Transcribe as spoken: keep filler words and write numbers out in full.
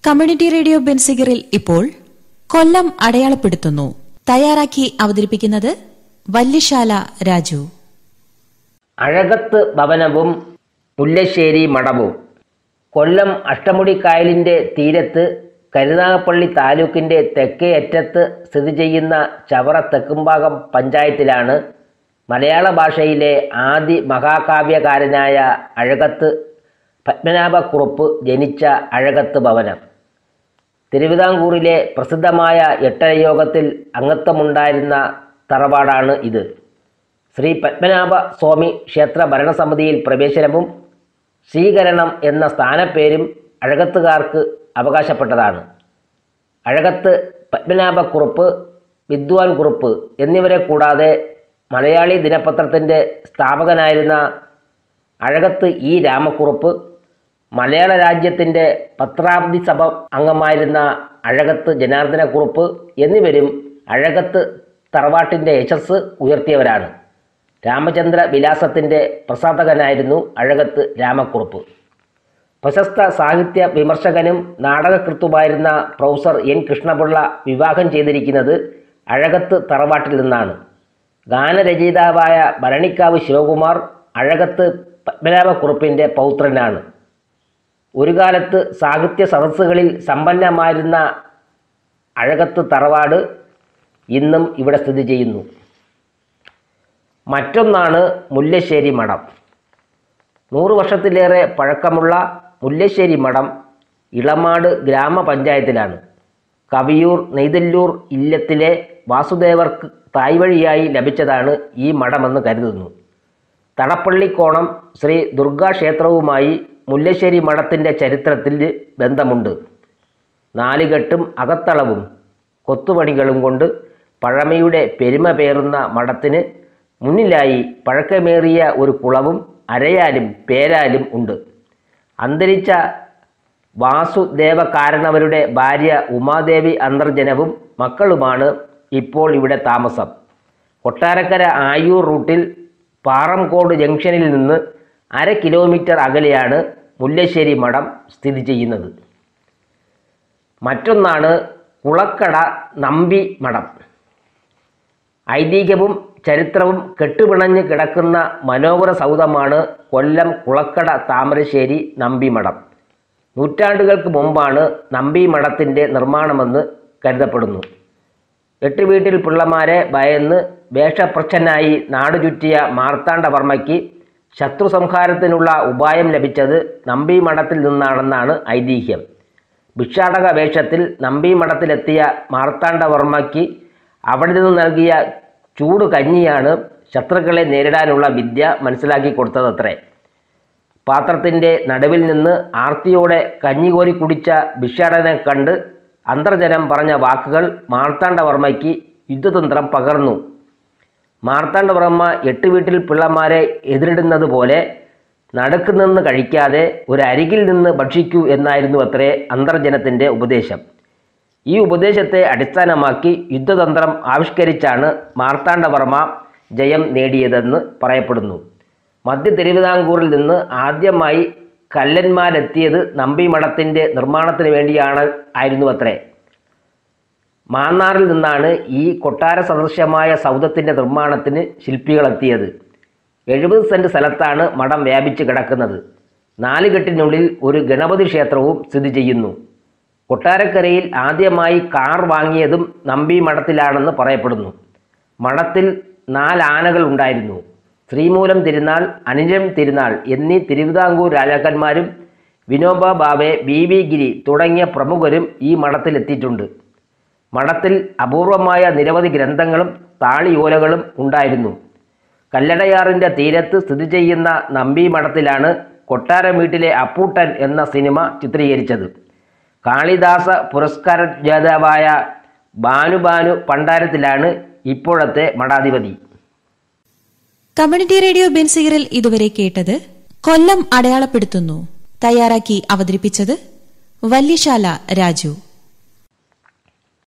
Community radio ബെൻസിഗറിൽ ഇപ്പോൾ കൊല്ലം അടയാളപ്പെടുത്തുന്നു. തയ്യാറാക്കി അവതരിപ്പിക്കുന്നത് വല്യശാല രാജു. അഴകത്ത് ഭവനവും മുല്ലശ്ശേരി മഠവും. കൊല്ലം അഷ്ടമുടിക്കായലിൻ്റെ തീരത്ത് കരുനാഗപ്പള്ളി താലൂക്കിൻ്റെ തെക്കേ അറ്റത്ത് സ്ഥിതി ചെയ്യുന്ന ചവറ തെക്കുംഭാഗം പഞ്ചായത്തിലാണ് മലയാള ഭാഷയിലെ ആദി മഹാകാവ്യകാരനായ അഴകത്ത് പത്മനാഭക്കുറുപ്പ് ജനിച്ച അഴകത്ത് ഭവനം. തിരുവിതാംകൂറിലെ പ്രസിദ്ധമായ എട്ടരയോഗത്തിൽ അംഗത്വമുണ്ടായിരുന്ന തറവാടാണ് ഇത്. ശ്രീ പത്മനാഭ സ്വാമി ക്ഷേത്ര ഭരണസമിതിയിൽ പ്രവേശനവും സ്വീകരണം എന്ന സ്ഥാനപ്പേരും അഴകത്തുകാർക്ക് അവകാശപ്പെട്ടതാണ്. അഴകത്ത് പത്മനാഭക്കുറുപ്പ്, വിദ്വാൻ കുറുപ്പ് എന്നിവരെ കൂടാതെ മലയാളി ദിനപത്രത്തിൻ്റെ സ്ഥാപകനായിരുന്ന അഴകത്ത് ഇ രാമക്കുറുപ്പ്, മലയാള രാജ്യത്തിൻ്റെ പത്രാബ്ദി സഭ അംഗമായിരുന്ന അഴകത്ത് ജനാർദ്ദനക്കുറുപ്പ് എന്നിവരും അഴകത്ത് തറവാട്ടിൻ്റെ യശസ് ഉയർത്തിയവരാണ്. രാമചന്ദ്ര വിലാസത്തിൻ്റെ പ്രസാധകനായിരുന്നു അഴകത്ത് രാമക്കുറുപ്പ്. പ്രശസ്ത സാഹിത്യ വിമർശകനും നാടകകൃത്തുമായിരുന്ന പ്രൊഫസർ എൻ കൃഷ്ണപിള്ള വിവാഹം ചെയ്തിരിക്കുന്നത് അഴകത്ത് തറവാട്ടിൽ നിന്നാണ്. ഗാനരചയിതാവായ ഭരണിക്കാവ് ശിവകുമാർ അഴകത്ത് പത്മനാഭക്കുറുപ്പിൻ്റെ പൗത്രനാണ്. ഒരു കാലത്ത് സാഹിത്യ സദസ്സുകളിൽ സമ്പന്നമായിരുന്ന അഴകത്ത് തറവാട് ഇന്നും ഇവിടെ സ്ഥിതി ചെയ്യുന്നു. മറ്റൊന്നാണ് മുല്ലശ്ശേരി മഠം. നൂറ് വർഷത്തിലേറെ പഴക്കമുള്ള മുല്ലശ്ശേരി മഠം ഇളമാട് ഗ്രാമപഞ്ചായത്തിലാണ്. കവിയൂർ നെയ്തല്ലൂർ ഇല്ലത്തിലെ വാസുദേവർക്ക് തായ്വഴിയായി ലഭിച്ചതാണ് ഈ മഠമെന്ന് കരുതുന്നു. തടപ്പള്ളിക്കോണം ശ്രീ ദുർഗാക്ഷേത്രവുമായി മുല്ലശ്ശേരി മഠത്തിൻ്റെ ചരിത്രത്തിൽ ബന്ധമുണ്ട്. നാലുകെട്ടും അകത്തളവും കൊത്തുപണികളും കൊണ്ട് പഴമയുടെ പെരുമ പേറുന്ന മഠത്തിന് മുന്നിലായി പഴക്കമേറിയ ഒരു കുളവും അരയാലും പേരാലും ഉണ്ട്. അന്തരിച്ച വാസുദേവകാരണവരുടെ ഭാര്യ ഉമാദേവി അന്തർജനവും മക്കളുമാണ് ഇപ്പോൾ ഇവിടെ താമസം. കൊട്ടാരക്കര ആയൂർ റൂട്ടിൽ പാറംകോട് ജംഗ്ഷനിൽ നിന്ന് അര കിലോമീറ്റർ അകലെയാണ് മുല്ലശ്ശേരി മഠം സ്ഥിതി ചെയ്യുന്നത്. മറ്റൊന്നാണ് കുളക്കട നമ്പി മഠം. ഐതിഹ്യവും ചരിത്രവും കെട്ടുപിണഞ്ഞ് കിടക്കുന്ന മനോഹര സൗധമാണ് കൊല്ലം കുളക്കട താമരശ്ശേരി നമ്പി മഠം. നൂറ്റാണ്ടുകൾക്ക് മുമ്പാണ് നമ്പി മഠത്തിൻ്റെ നിർമ്മാണമെന്ന് കരുതപ്പെടുന്നു. എട്ട് വീട്ടിൽ പിള്ളമാരെ ഭയന്ന് വേഷപ്രച്ഛന്നായി നാടുചുറ്റിയ മാർത്താണ്ഡവർമ്മയ്ക്ക് ശത്രു സംഹാരത്തിനുള്ള ഉപായം ലഭിച്ചത് നമ്പി മഠത്തിൽ നിന്നാണെന്നാണ് ഐതിഹ്യം. ഭിക്ഷാടക വേഷത്തിൽ നമ്പി മഠത്തിലെത്തിയ മാർത്താണ്ഡവർമ്മയ്ക്ക് അവിടെ നിന്ന് നൽകിയ ചൂട് കഞ്ഞിയാണ് ശത്രുക്കളെ നേരിടാനുള്ള വിദ്യ മനസ്സിലാക്കി കൊടുത്തതത്രേ. പാത്രത്തിൻ്റെ നടുവിൽ നിന്ന് ആർത്തിയോടെ കഞ്ഞി കോരി കുടിച്ച ഭിക്ഷാടകനെ കണ്ട് അന്തർജനം പറഞ്ഞ വാക്കുകൾ മാർത്താണ്ഡവർമ്മയ്ക്ക് യുദ്ധതന്ത്രം പകർന്നു. മാർത്താണ്ഡവർമ്മ എട്ട് വീട്ടിൽ പിള്ളമാരെ എതിരിടുന്നത് പോലെ നടുക്ക് നിന്ന് കഴിക്കാതെ ഒരു അരികിൽ നിന്ന് ഭക്ഷിക്കൂ എന്നായിരുന്നു അത്രേ അന്തർജനത്തിൻ്റെ ഉപദേശം. ഈ ഉപദേശത്തെ അടിസ്ഥാനമാക്കി യുദ്ധതന്ത്രം ആവിഷ്കരിച്ചാണ് മാർത്താണ്ഡവർമ്മ ജയം നേടിയതെന്ന് പറയപ്പെടുന്നു. മധ്യ തിരുവിതാംകൂറിൽ നിന്ന് ആദ്യമായി കല്ലന്മാരെത്തിയത് നമ്പി മഠത്തിൻ്റെ നിർമ്മാണത്തിന് വേണ്ടിയാണ് ആയിരുന്നു അത്രേ. മാന്നാറിൽ നിന്നാണ് ഈ കൊട്ടാര സദൃശ്യമായ സൗധത്തിൻ്റെ നിർമ്മാണത്തിന് ശില്പികളെത്തിയത്. എഴുപത് സെൻറ്റ് സ്ഥലത്താണ് മഠം വ്യാപിച്ച് കിടക്കുന്നത്. നാലുകെട്ടിനുള്ളിൽ ഒരു ഗണപതി ക്ഷേത്രവും സ്ഥിതി ചെയ്യുന്നു. കൊട്ടാരക്കരയിൽ ആദ്യമായി കാർ വാങ്ങിയതും നമ്പി മഠത്തിലാണെന്ന് പറയപ്പെടുന്നു. മഠത്തിൽ നാലാനകൾ ഉണ്ടായിരുന്നു. ശ്രീമൂലം തിരുനാൾ, അനിഴം തിരുനാൾ എന്നീ തിരുവിതാംകൂർ രാജാക്കന്മാരും വിനോബ ഭാവെ, ബി വി ഗിരി തുടങ്ങിയ പ്രമുഖരും ഈ മഠത്തിലെത്തിയിട്ടുണ്ട്. മഠത്തിൽ അപൂർവമായ നിരവധി ഗ്രന്ഥങ്ങളും താളിയോലകളും ഉണ്ടായിരുന്നു. കല്ലടയാറിൻ്റെ തീരത്ത് സ്ഥിതി ചെയ്യുന്ന നമ്പി മഠത്തിലാണ് കൊട്ടാരം വീട്ടിലെ അപ്പൂട്ടൻ എന്ന സിനിമ ചിത്രീകരിച്ചത്. കാളിദാസ പുരസ്കാര ജേതാവായ ഭാനുഭാനു പണ്ടാരത്തിലാണ് ഇപ്പോഴത്തെ മഠാധിപതി. കമ്മ്യൂണിറ്റി റേഡിയോ ബെൻസിഗറിൽ ഇതുവരെ കേട്ടത് കൊല്ലം അടയാളപ്പെടുത്തുന്നു. തയ്യാറാക്കി അവതരിപ്പിച്ചത് വല്യശാല രാജു.